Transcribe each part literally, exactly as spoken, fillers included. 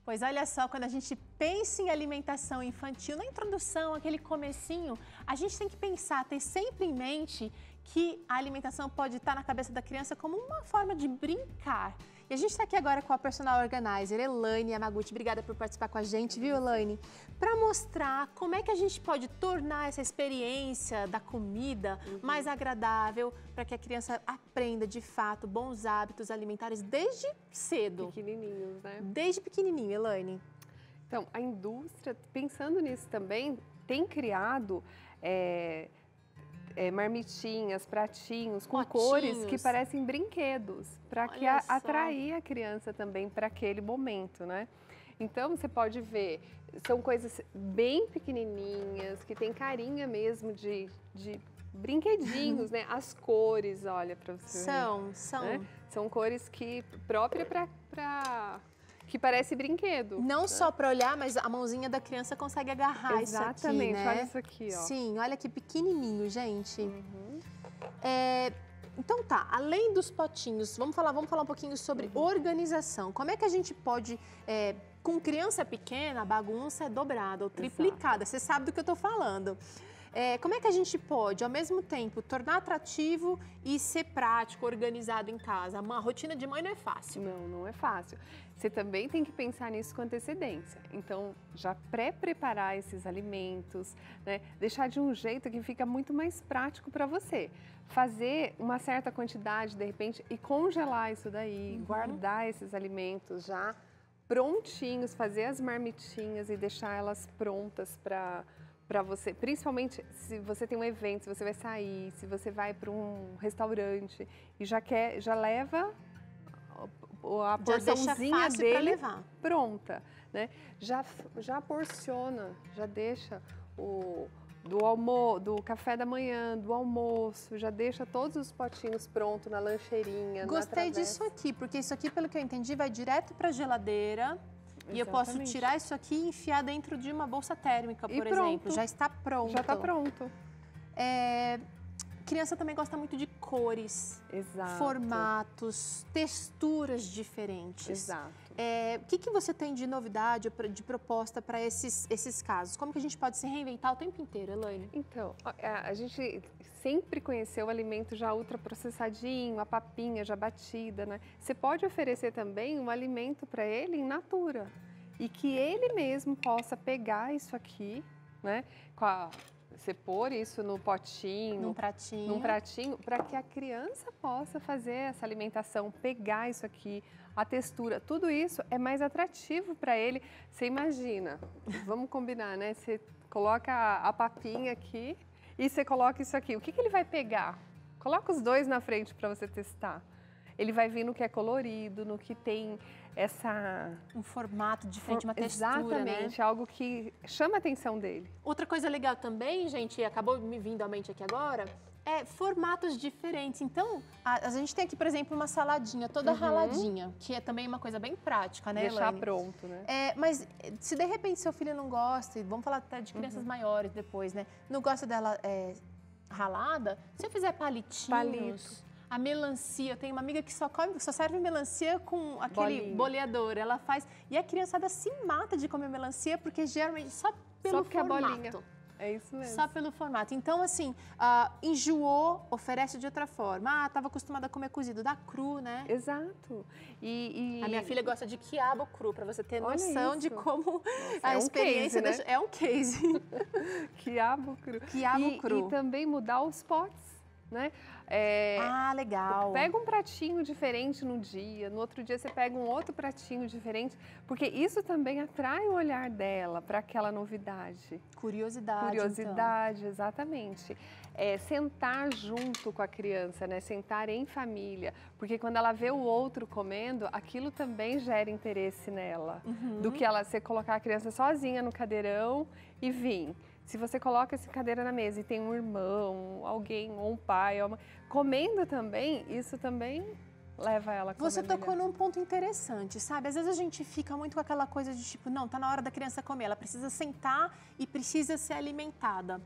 Pois olha só, quando a gente pensa em alimentação infantil, na introdução, aquele comecinho, a gente tem que pensar, ter sempre em mente que a alimentação pode estar na cabeça da criança como uma forma de brincar. E a gente está aqui agora com a personal organizer, Elaine Yamaguchi. Obrigada por participar com a gente, viu, Elaine? Para mostrar como é que a gente pode tornar essa experiência da comida uhum. mais agradável, para que a criança aprenda, de fato, bons hábitos alimentares desde cedo. Pequenininhos, né? Desde pequenininho, Elaine. Então, a indústria, pensando nisso também, tem criado... É... É, marmitinhas, pratinhos com Potinhos. Cores que parecem brinquedos, para que a, atrair a criança também para aquele momento, né? Então você pode ver, são coisas bem pequenininhas, que tem carinha mesmo de, de brinquedinhos, né? As cores, olha para você São, ver, são. Né? São cores que próprias para... que parece brinquedo. Não né? só para olhar, mas a mãozinha da criança consegue agarrar Exatamente, isso aqui, né? olha isso aqui, ó. Sim, olha que pequenininho, gente. Uhum. É, então tá, além dos potinhos, vamos falar, vamos falar um pouquinho sobre uhum. organização. Como é que a gente pode, é, com criança pequena, a bagunça é dobrada ou triplicada. Exato. Você sabe do que eu tô falando. É, como é que a gente pode, ao mesmo tempo, tornar atrativo e ser prático, organizado em casa? Uma rotina de mãe não é fácil. Não, não é fácil. Você também tem que pensar nisso com antecedência. Então, já pré-preparar esses alimentos, né? Deixar de um jeito que fica muito mais prático para você. Fazer uma certa quantidade, de repente, e congelar isso daí, uhum. guardar esses alimentos já prontinhos, fazer as marmitinhas e deixar elas prontas para... para você, principalmente se você tem um evento, se você vai sair, se você vai para um restaurante e já quer, já leva a porçãozinha dele pronta, né? Já já porciona, já deixa o do almo, do café da manhã, do almoço, já deixa todos os potinhos prontos na lancheirinha. Gostei disso aqui, porque isso aqui, pelo que eu entendi, vai direto para a geladeira. E eu posso tirar isso aqui e enfiar dentro de uma bolsa térmica, por exemplo. Já está pronto. Já está pronto. É... Criança também gosta muito de cores, Exato. formatos, texturas diferentes. Exato. É... O que, que você tem de novidade, de proposta para esses, esses casos? Como que a gente pode se reinventar o tempo inteiro, Elaine? Então, a, a gente sempre conheceu o alimento já ultraprocessadinho, a papinha já batida, né? Você pode oferecer também um alimento para ele in natura e que ele mesmo possa pegar isso aqui, né? Com a, você pôr isso no potinho, num pratinho, num pratinho, para que a criança possa fazer essa alimentação, pegar isso aqui, a textura, tudo isso é mais atrativo para ele. Você imagina, vamos combinar, né? Você coloca a, a papinha aqui e você coloca isso aqui. O que, que ele vai pegar? Coloca os dois na frente para você testar. Ele vai vir no que é colorido, no que tem essa... Um formato diferente, uma textura, Exatamente, né? algo que chama a atenção dele. Outra coisa legal também, gente, acabou me vindo à mente aqui agora, é formatos diferentes. Então, a, a gente tem aqui, por exemplo, uma saladinha toda uhum. raladinha, que é também uma coisa bem prática, né, Deixar Elaine? pronto, né? É, mas se de repente seu filho não gosta, e vamos falar até de crianças uhum. maiores depois, né? Não gosta dela é, ralada, se eu fizer palitinhos... Palito. A melancia, eu tenho uma amiga que só come, só serve melancia com aquele Bolinha. boleador. Ela faz. E a criançada se mata de comer melancia, porque geralmente só pelo só porque formato. É bolinha. É isso mesmo. Só pelo formato. Então, assim, uh, enjoou, oferece de outra forma. Ah, estava acostumada a comer cozido, dá cru, né? Exato. E, e... A minha filha gosta de quiabo cru, para você ter Olha noção isso. de como Nossa, a é experiência... Um case, né? É um case. Quiabo cru. Quiabo e, cru. E também mudar os potes. Né? É, ah, legal. Pega um pratinho diferente no dia, no outro dia você pega um outro pratinho diferente, porque isso também atrai o olhar dela para aquela novidade. Curiosidade. Curiosidade, então. Exatamente. É, sentar junto com a criança, né? Sentar em família, porque quando ela vê o outro comendo, aquilo também gera interesse nela, uhum. do que ela você colocar a criança sozinha no cadeirão e vir. Se você coloca essa cadeira na mesa e tem um irmão, alguém, ou um pai, ou uma... comendo também, isso também leva ela a comer Você tocou melhor. num ponto interessante, sabe? Às vezes a gente fica muito com aquela coisa de tipo, não, tá na hora da criança comer, ela precisa sentar e precisa ser alimentada.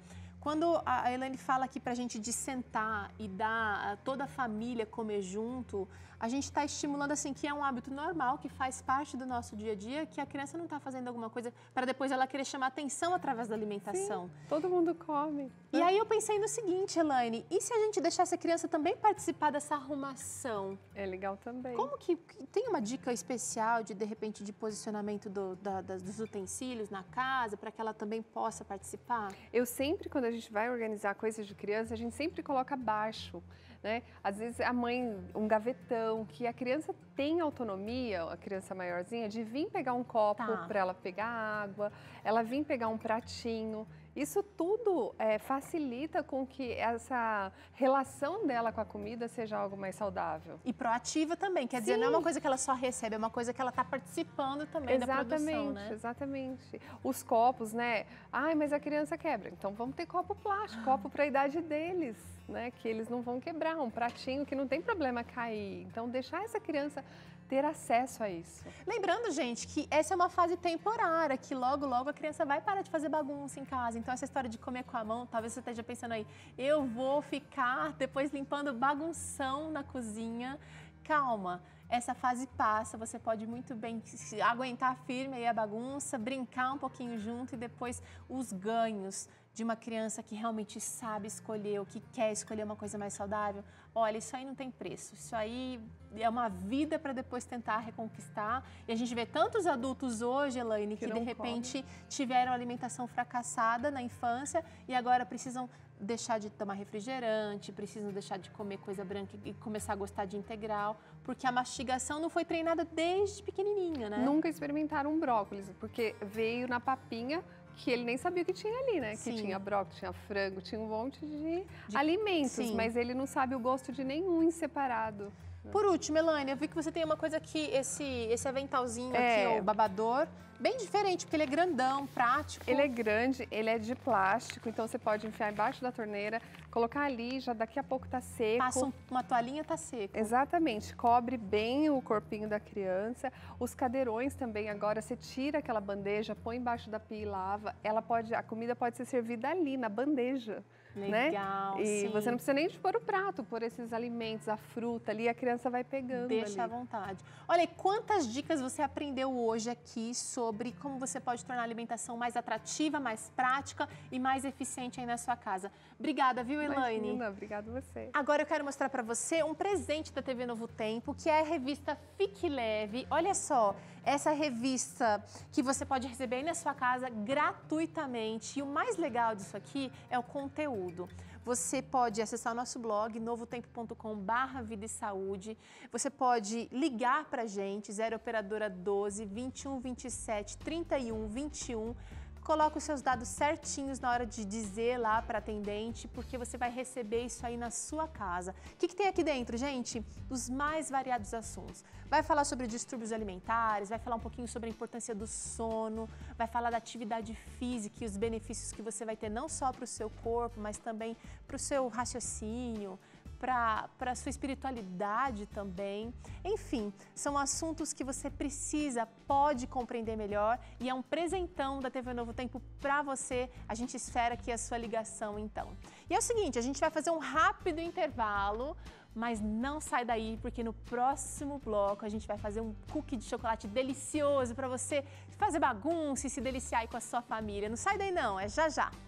quando a Elaine fala aqui pra gente de sentar e dar a toda a família comer junto, a gente está estimulando assim que é um hábito normal, que faz parte do nosso dia a dia, que a criança não está fazendo alguma coisa para depois ela querer chamar atenção através da alimentação. Sim, todo mundo come. E aí eu pensei no seguinte, Elaine, e se a gente deixasse a criança também participar dessa arrumação? É legal também. Como que, tem uma dica especial de, de repente, de posicionamento do, da, das, dos utensílios na casa, para que ela também possa participar? Eu sempre, quando a gente vai organizar coisas de criança, a gente sempre coloca abaixo. Né? Às vezes a mãe, um gavetão, que a criança tem autonomia, a criança maiorzinha, de vir pegar um copo Tá. para ela pegar água, ela vir pegar um pratinho. Isso tudo é, facilita com que essa relação dela com a comida seja algo mais saudável. E proativa também, quer Sim. dizer, não é uma coisa que ela só recebe, é uma coisa que ela está participando também Exatamente, da produção, né? Exatamente. Os copos, né? Ai, mas a criança quebra. Então vamos ter copo plástico, copo para a idade deles, né? Que eles não vão quebrar, um pratinho que não tem problema cair. Então deixar essa criança ter acesso a isso. Lembrando, gente, que essa é uma fase temporária, que logo, logo a criança vai parar de fazer bagunça em casa. Então, essa história de comer com a mão, talvez você esteja pensando aí, eu vou ficar depois limpando bagunção na cozinha. Calma, essa fase passa, você pode muito bem aguentar firme aí a bagunça, brincar um pouquinho junto e depois os ganhos de uma criança que realmente sabe escolher, o que quer escolher uma coisa mais saudável. Olha, isso aí não tem preço, isso aí é uma vida para depois tentar reconquistar. E a gente vê tantos adultos hoje, Elaine, que, que de repente come. tiveram alimentação fracassada na infância e agora precisam deixar de tomar refrigerante, precisam deixar de comer coisa branca e começar a gostar de integral, porque a mastigação não foi treinada desde pequenininho, né? Nunca experimentaram um brócolis, porque veio na papinha que ele nem sabia o que tinha ali, né? Sim. Que tinha brócolis, tinha frango, tinha um monte de, de... alimentos, Sim. mas ele não sabe o gosto de nenhum em separado. Por último, Elaine, eu vi que você tem uma coisa aqui, esse, esse aventalzinho é. aqui, o babador, bem diferente, porque ele é grandão, prático. Ele é grande, ele é de plástico, então você pode enfiar embaixo da torneira, colocar ali, já daqui a pouco tá seco. Passa um, uma toalhinha, tá seco. Exatamente, cobre bem o corpinho da criança. Os cadeirões também, agora você tira aquela bandeja, põe embaixo da pia e lava. Ela pode, a comida pode ser servida ali, na bandeja. Legal, né? E sim. você não precisa nem de pôr o prato, pôr esses alimentos, a fruta ali, a criança vai pegando. Deixa ali. à vontade. Olha, e quantas dicas você aprendeu hoje aqui sobre como você pode tornar a alimentação mais atrativa, mais prática e mais eficiente aí na sua casa. Obrigada, viu, Elaine? Imagina, obrigada a você. Agora eu quero mostrar para você um presente da T V Novo Tempo, que é a revista Fique Leve. Olha só, essa revista que você pode receber aí na sua casa gratuitamente. E o mais legal disso aqui é o conteúdo. Você pode acessar o nosso blog, novo tempo ponto com barra vida e saúde. Você pode ligar para a gente, zero operadora doze, vinte e um, vinte e sete, trinta e um, vinte e um. Coloca os seus dados certinhos na hora de dizer lá para a atendente, porque você vai receber isso aí na sua casa. O que, que tem aqui dentro, gente? Os mais variados assuntos. Vai falar sobre distúrbios alimentares, vai falar um pouquinho sobre a importância do sono, vai falar da atividade física e os benefícios que você vai ter não só para o seu corpo, mas também para o seu raciocínio, para a sua espiritualidade também. Enfim, são assuntos que você precisa, pode compreender melhor e é um presentão da T V Novo Tempo para você. A gente espera aqui a sua ligação, então. E é o seguinte, a gente vai fazer um rápido intervalo, mas não sai daí, porque no próximo bloco a gente vai fazer um cookie de chocolate delicioso para você fazer bagunça e se deliciar aí com a sua família. Não sai daí não, é já já.